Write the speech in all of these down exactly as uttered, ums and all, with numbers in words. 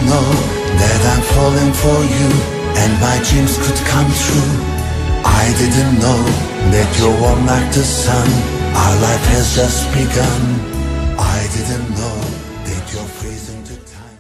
know that I'm falling for you, and my dreams could come true. I didn't know that you're warm like the sun. Our life has just begun. I didn't know that you're freezing to time.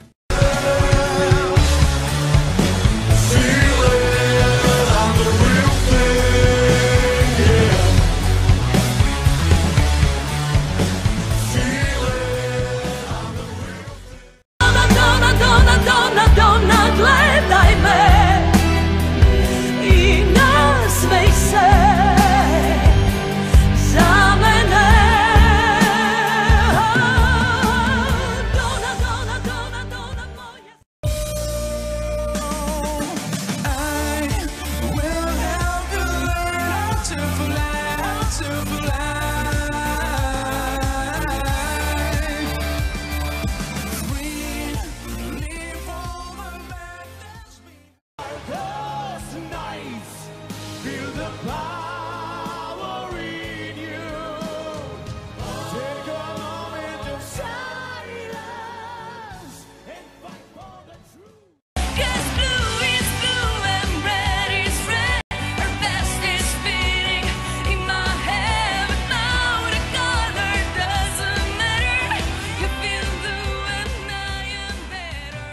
Feel the power in you. Take a moment of silence and fight for the truth. 'Cause blue is blue and red is red. Our best is beating in my head, but now the color doesn't matter. You feel blue and I am better.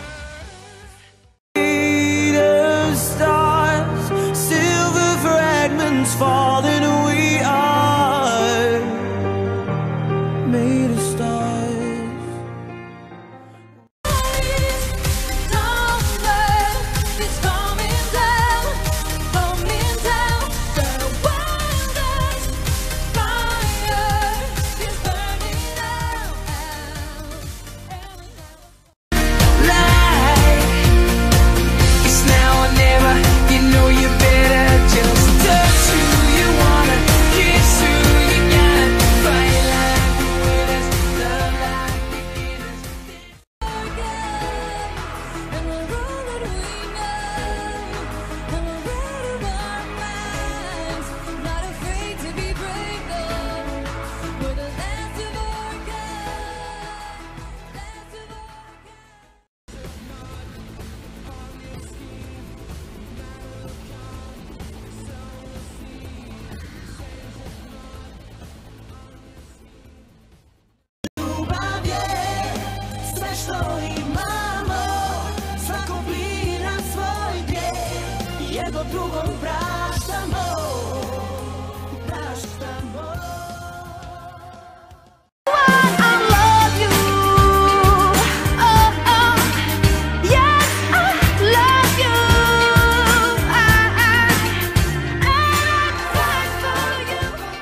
Stars, silver fragments falling, we are made of stars. It's coming down, coming down. The wildest fire is burning out. Life is now or never. You know you better just touch who you wanna, kiss who you gotta, fight like the winners, love like beginners. And we're all that we know, and we're out of our minds, not afraid to be brave though. We're the last of our kind, last of our kind. Smešno imamo, svako bira svoj grijeh, jedno drugom praštamo, praštamo. I love you, oh oh, yes I love you, I I I fight for you.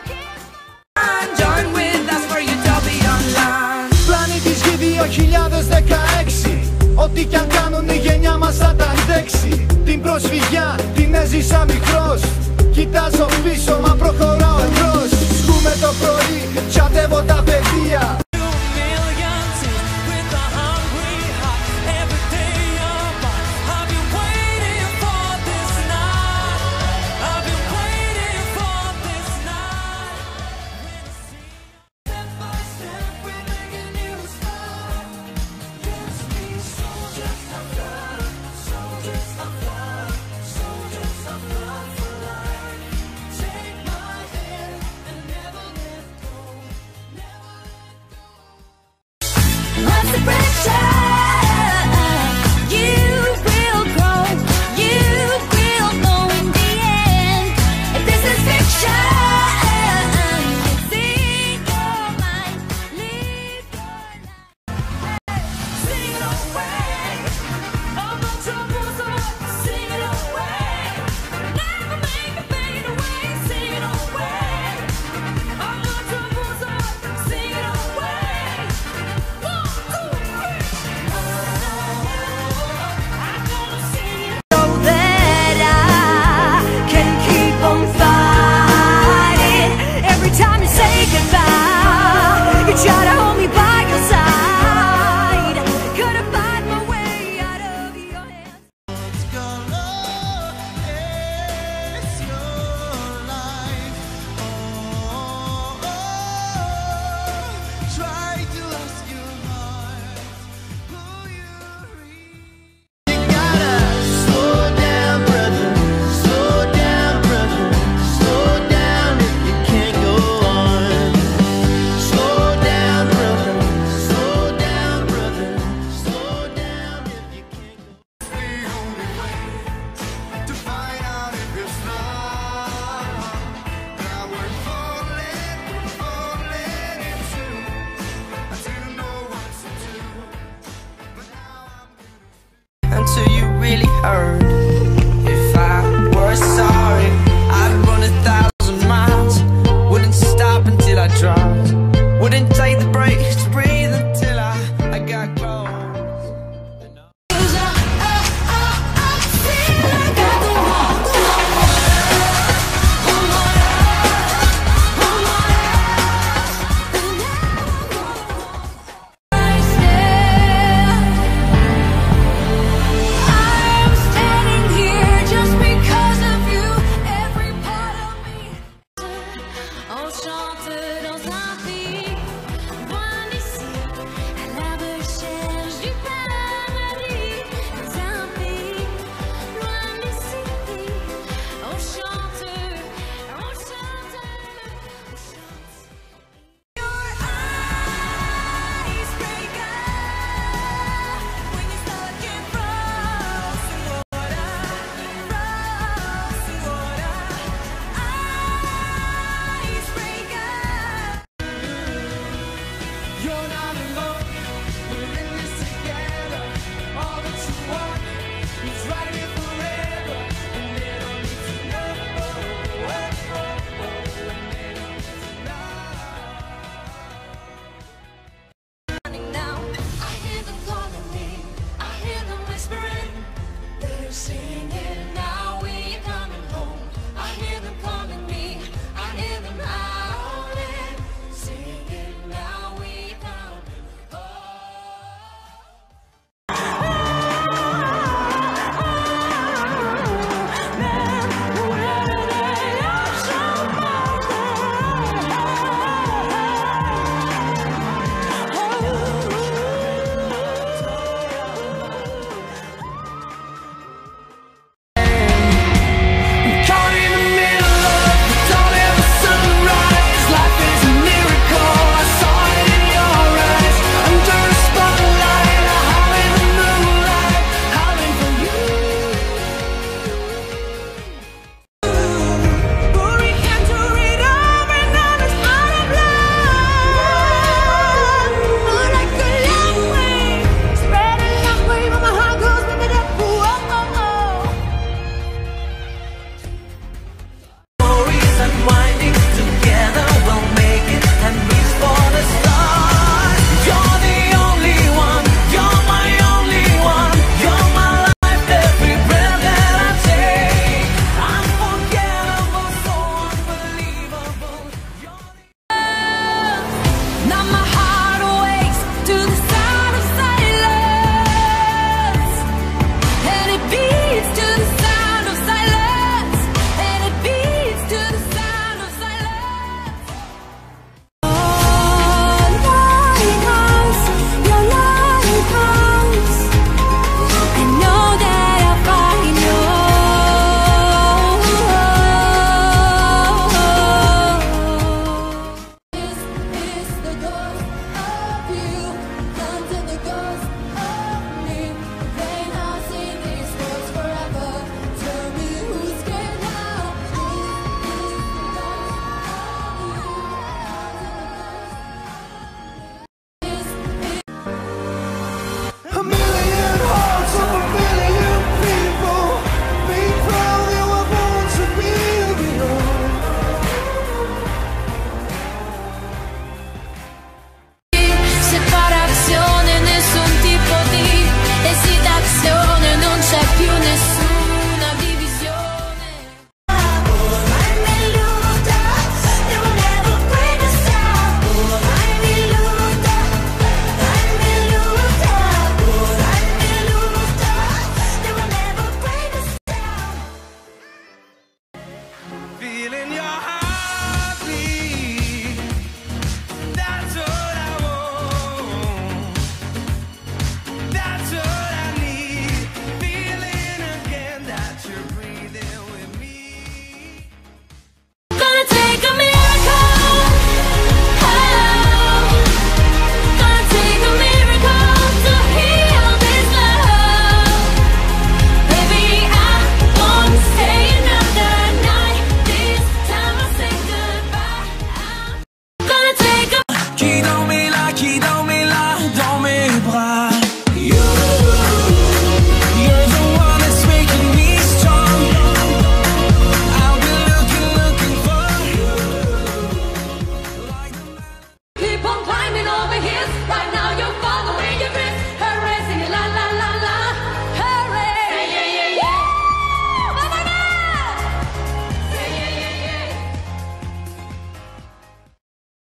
Join with us for Utopia Online. Πλανήτης Γη δύο χιλιάδες δεκαέξι. Ό,τι κι αν κάνουν η γενιά μας θα τα αντέξει. Την προσφυγιά την έζησα μικρός. Κοιτάζω πίσω μα προχωράω εμπρός. Σκούμε το πρωί, τσαντεύω τα παιδιά.